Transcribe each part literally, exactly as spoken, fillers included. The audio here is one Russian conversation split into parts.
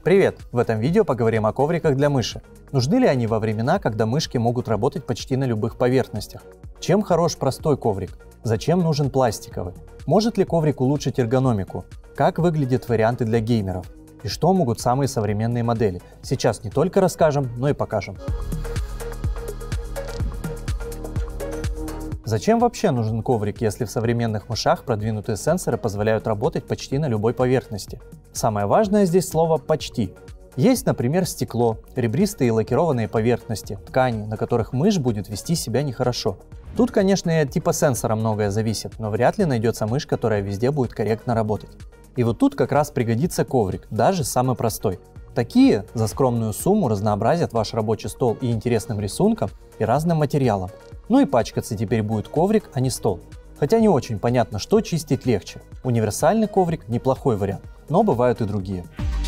Привет! В этом видео поговорим о ковриках для мыши. Нужны ли они во времена, когда мышки могут работать почти на любых поверхностях? Чем хорош простой коврик? Зачем нужен пластиковый? Может ли коврик улучшить эргономику? Как выглядят варианты для геймеров? И что могут самые современные модели? Сейчас не только расскажем, но и покажем. Зачем вообще нужен коврик, если в современных мышах продвинутые сенсоры позволяют работать почти на любой поверхности? Самое важное здесь слово «почти». Есть, например, стекло, ребристые и лакированные поверхности, ткани, на которых мышь будет вести себя нехорошо. Тут, конечно, и от типа сенсора многое зависит, но вряд ли найдется мышь, которая везде будет корректно работать. И вот тут как раз пригодится коврик, даже самый простой. Такие за скромную сумму разнообразят ваш рабочий стол и интересным рисунком, и разным материалом. Ну и пачкаться теперь будет коврик, а не стол. Хотя не очень понятно, что чистить легче. Универсальный коврик – неплохой вариант, но бывают и другие.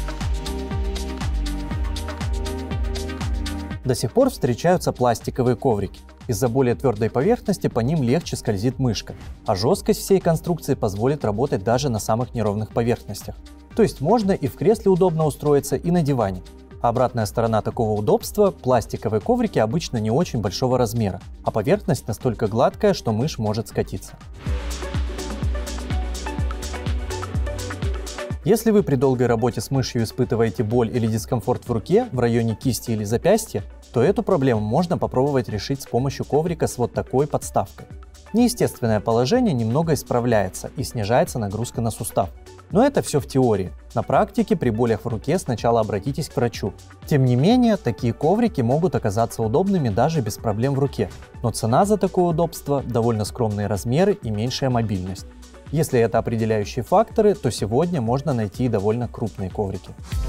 До сих пор встречаются пластиковые коврики. Из-за более твердой поверхности по ним легче скользит мышка, а жесткость всей конструкции позволит работать даже на самых неровных поверхностях. То есть можно и в кресле удобно устроиться, и на диване. Обратная сторона такого удобства – пластиковые коврики обычно не очень большого размера, а поверхность настолько гладкая, что мышь может скатиться. Если вы при долгой работе с мышью испытываете боль или дискомфорт в руке, в районе кисти или запястья, то эту проблему можно попробовать решить с помощью коврика с вот такой подставкой. Неестественное положение немного исправляется и снижается нагрузка на сустав. Но это все в теории. На практике при болях в руке сначала обратитесь к врачу. Тем не менее, такие коврики могут оказаться удобными даже без проблем в руке. Но цена за такое удобство – довольно скромные размеры и меньшая мобильность. Если это определяющие факторы, то сегодня можно найти довольно крупные коврики.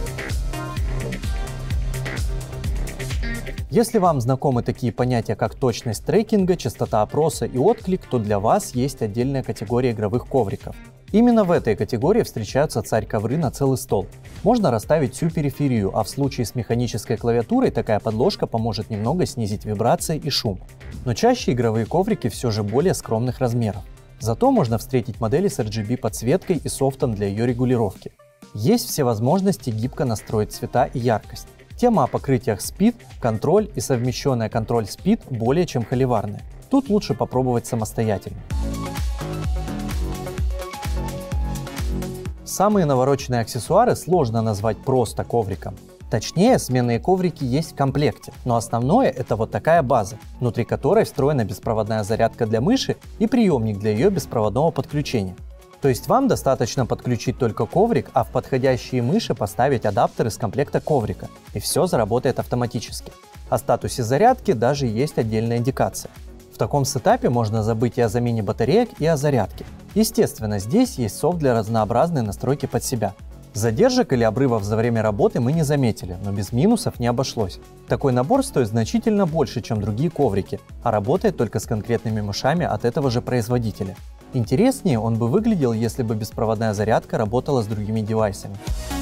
Если вам знакомы такие понятия, как точность трекинга, частота опроса и отклик, то для вас есть отдельная категория игровых ковриков. Именно в этой категории встречаются царь-ковры на целый стол. Можно расставить всю периферию, а в случае с механической клавиатурой такая подложка поможет немного снизить вибрации и шум. Но чаще игровые коврики все же более скромных размеров. Зато можно встретить модели с эр джи би подсветкой и софтом для ее регулировки. Есть все возможности гибко настроить цвета и яркость. Тема о покрытиях Speed, контроль и совмещенная контроль Speed более чем холиварная. Тут лучше попробовать самостоятельно. Самые навороченные аксессуары сложно назвать просто ковриком. Точнее, сменные коврики есть в комплекте, но основное это вот такая база, внутри которой встроена беспроводная зарядка для мыши и приемник для ее беспроводного подключения. То есть вам достаточно подключить только коврик, а в подходящие мыши поставить адаптер из комплекта коврика, и все заработает автоматически. О статусе зарядки даже есть отдельная индикация. В таком сетапе можно забыть и о замене батареек, и о зарядке. Естественно, здесь есть софт для разнообразной настройки под себя. Задержек или обрывов за время работы мы не заметили, но без минусов не обошлось. Такой набор стоит значительно больше, чем другие коврики, а работает только с конкретными мышами от этого же производителя. Интереснее он бы выглядел, если бы беспроводная зарядка работала с другими девайсами.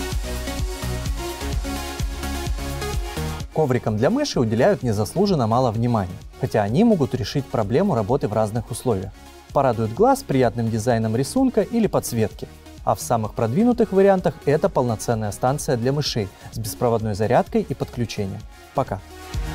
Коврикам для мыши уделяют незаслуженно мало внимания, хотя они могут решить проблему работы в разных условиях. Порадуют глаз приятным дизайном рисунка или подсветки. А в самых продвинутых вариантах это полноценная станция для мышей с беспроводной зарядкой и подключением. Пока!